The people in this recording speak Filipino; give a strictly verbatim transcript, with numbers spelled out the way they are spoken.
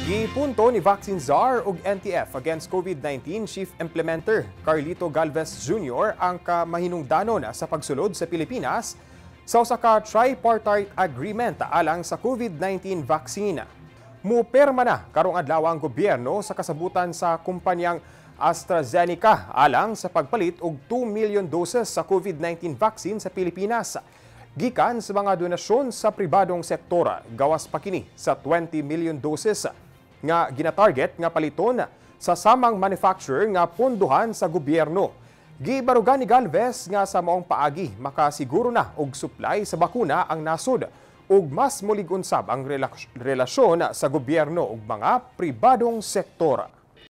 Gipunto ni Vaccine Czar ug N T F against COVID nineteen Chief Implementer Carlito Galvez Junior ang kamahinungdanon sa pagsulod sa Pilipinas sa usa ka tripartite agreement alang sa COVID nineteen vaccine. Muperma na karong adlaw ang gobyerno sa kasabutan sa kumpanyang AstraZeneca alang sa pagpalit og two million doses sa COVID nineteen vaccine sa Pilipinas. Gikan sa mga donasyon sa pribadong sektor, gawas pa kini sa twenty million doses nga ginatarget nga paliton sa samang manufacturer nga pondohan sa gobyerno. Gibarugan ni Galvez nga sa maong paagi makasiguro na og supply sa bakuna ang nasod ug mas mulig unsab ang relasyon sa gobyerno ug mga pribadong sektor.